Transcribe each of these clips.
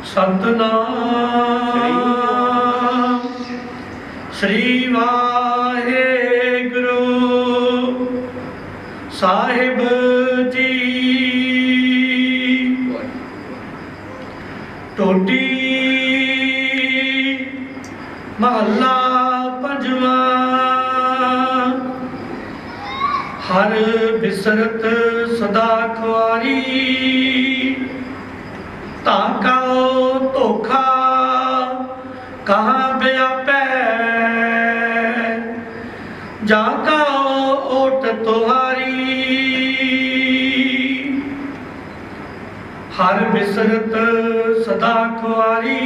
सतनाम श्री वाहेगुरु साहिब जी। टोटी महला पंजवा। हर बिसरत सदा खुआरी ताकाओ धोखा कहाँ व्यापै जाकाओ ओट तुहारी। हर बिसरत सदा खुआरी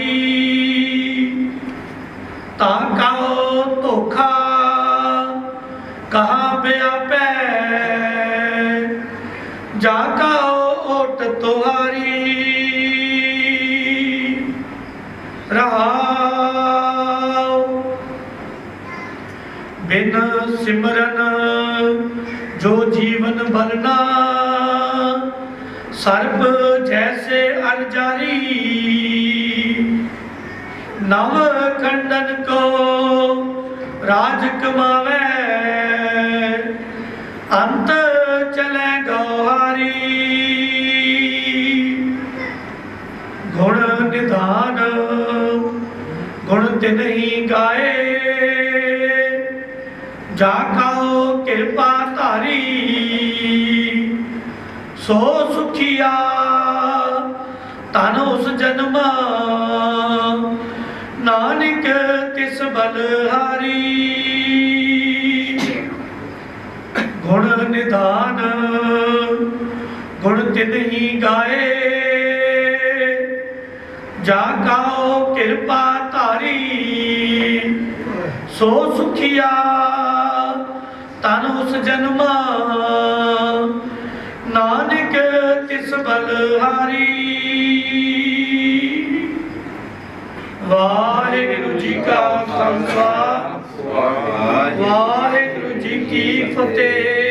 ताकाओ धोखा कहाँ व्यापै जाकाओ ओट तुहारी। रहाओ बिन सिमरन जो जीवन भरना सर्प जैसे अरजारी। नव खंडन को राज कमावे अंत चले गौहारी। गुण निधान गुण तिन्हीं गाए जाकाओ कृपा धारी। सो सुखिया तन उस जन्म नानक तिस बलहारी। गुण निधान गुण तिन्हीं गाए जाकाओ कृपा धारी। सो सुखिया तन उस जन्म नानक तिस बलहारी। वाहिगुरु जी का खालसा वाहिगुरु जी की फतेह।